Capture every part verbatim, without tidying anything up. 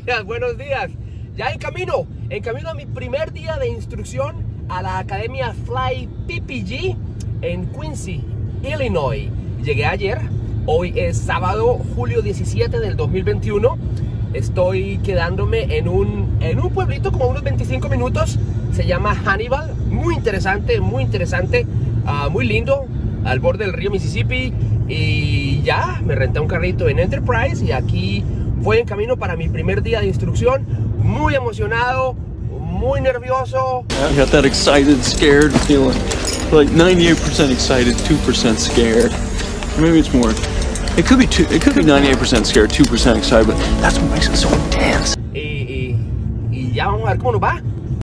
días, buenos días. Ya en camino, en camino a mi primer día de instrucción a la Academia Fly P P G en Quincy, Illinois. Llegué ayer, hoy es sábado, julio diecisiete del dos mil veintiuno. Estoy quedándome en un, en un pueblito como unos veinticinco minutos. Se llama Hannibal, muy interesante, muy interesante, uh, muy lindo, al borde del río Mississippi. Y ya, me renté un carrito en Enterprise y aquí voy en camino para mi primer día de instrucción. Muy emocionado, muy nervioso. I got that excited, scared feeling. Like ninety-eight percent excited, two percent scared. Maybe it's more. It could be two, it could be ninety-eight percent scared, two percent excited, but that's what makes it so intense. Y, y, y ya vamos a ver cómo nos va.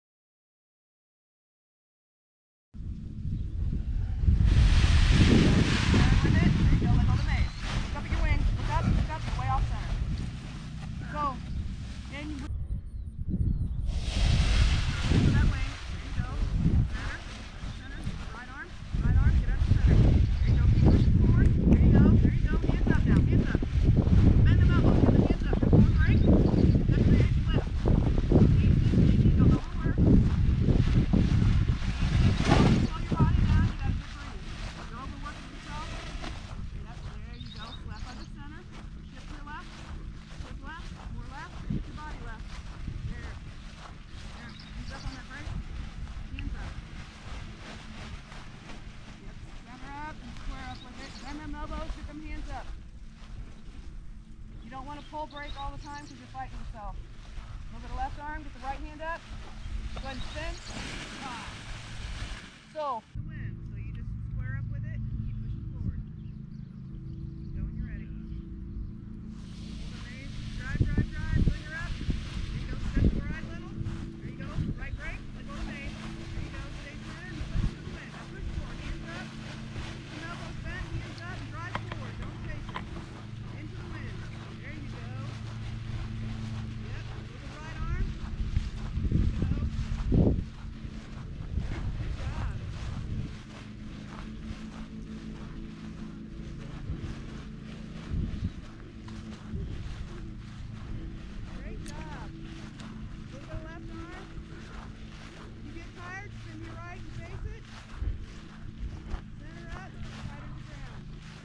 Pull brake all the time because you're fighting yourself. Look at the left arm, get the right hand up. Go ahead and spin. Ah. So, the wind. So you just square up with it and keep pushing forward. Go when you're ready. Hold the maze. Drive, drive, drive. Till you're up. There you go. Step to the right little. There you go. Right brake. Let go of the maze. There you go. Stay center and push to the wind. Now push forward. Hands up. Keep your elbows bent. Hands up and drive forward. Don't chase it. Into the wind. There you go. Yep, with the right arm. There you go. Good job. Great job. Look at the left arm. You get tired, spin to your right and face it. Center up, tight as the ground.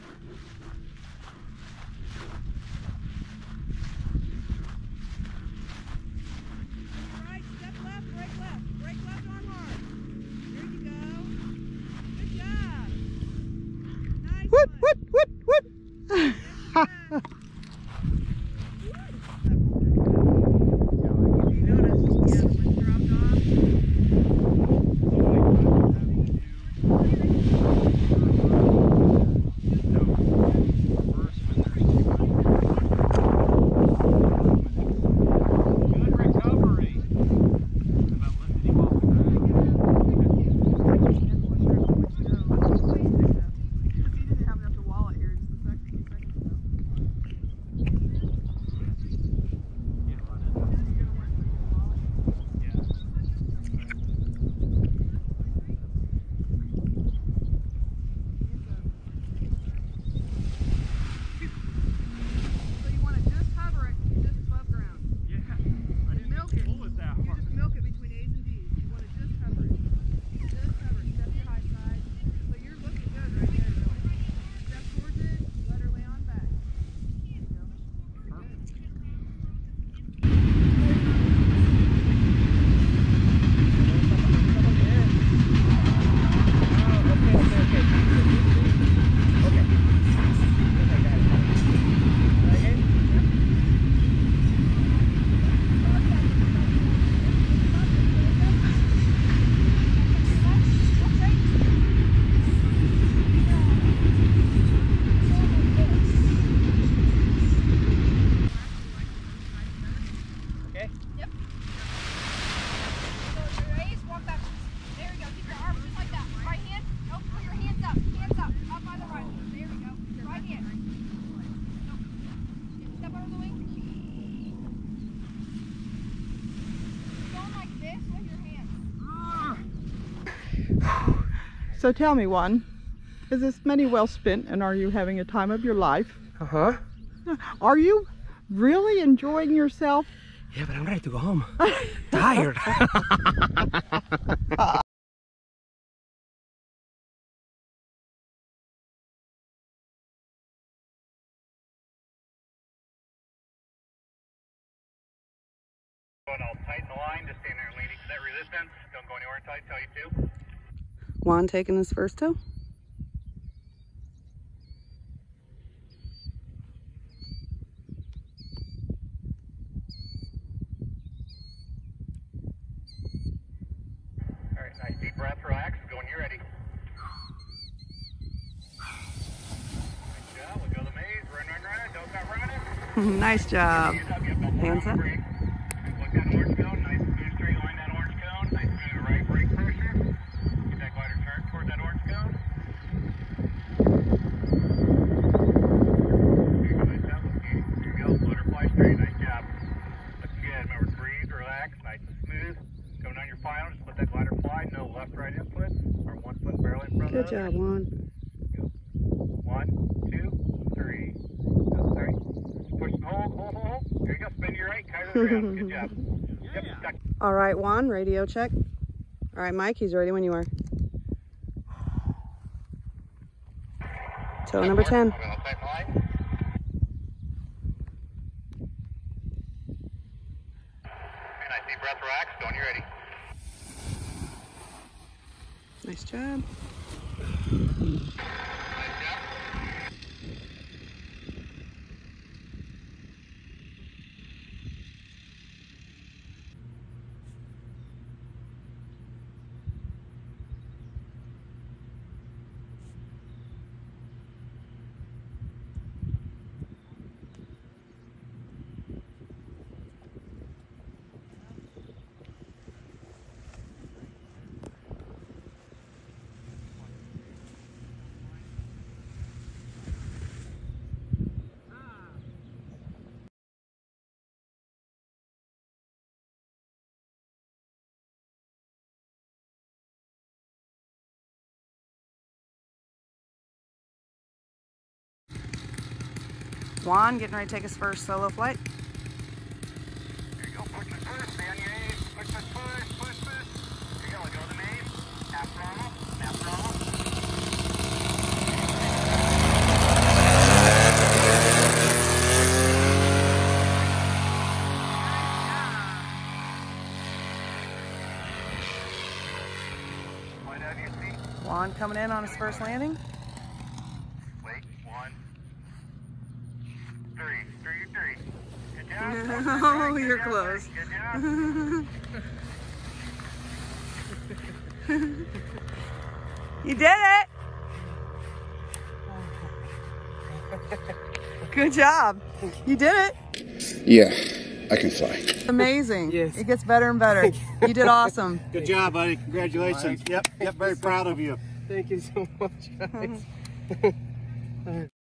Right, step left, brake left. Brake left, arm hard. There you go. Good job. Nice Woot, one. woot, woot, woot. You notice, yeah, the wind dropped off. Good recovery. So you want to just hover it just above ground. Yeah, I didn't Milk it. pull it that You hard. just milk it between A's and D's. You want to just hover it. Just hover it. Step your high side. So you're looking good right there, really. Step towards it. Let her lay on back. There you go. So tell me, one, is this money well spent, and are you having a time of your life? Uh-huh. Are you really enjoying yourself Yeah, but I'm ready to go home. Tired. I'll tighten the line, just stand there and lean into that resistance. Don't go anywhere until I tell you to. Juan taking his first toe. All right, nice deep breath, relax. Go when you're ready. Nice job. We'll go the maze. Run, run, run. Don't stop running. Nice job. Hands up. Look that orange cone. Nice smooth straight line that orange cone. Nice smooth right brake pressure. Get that glider turned toward that orange cone. Here you go. Nice job. Here you go. Butterfly straight. Nice job. Looking good. Remember, breathe, relax, nice and smooth. Going on your final, just let that glider fly. No left, right inputs, or one foot barely in front Good of the other. job, Juan. Go. One, two, three. Go, sorry. Push and hold, hold, hold, hold. There you go. Spin to your right, kite to the ground. Good job. Yep, stuck. All right, Juan, radio check. All right, Mike, he's ready when you are. Toe number ten. I'm going to tighten the line. Okay, nice deep breath, relax. Go when you're ready. Nice job. Nice job. Juan getting ready to take his first solo flight. There you go. Push the push. Stay on your aim. Push, push, push, push, push. There you go. Let go of the maze. Half throttle. Half throttle. Wide out of your seat. Juan coming in on his first landing. Wait. One. Three. Three, three. Good job. Oh, Good you're job, close. Good job. You did it! Good job. You did it. Yeah, I can fly. Amazing. Yes. It gets better and better. You did awesome. Good job, buddy. Congratulations. Yep, yep, very proud of you. Thank you so much, guys.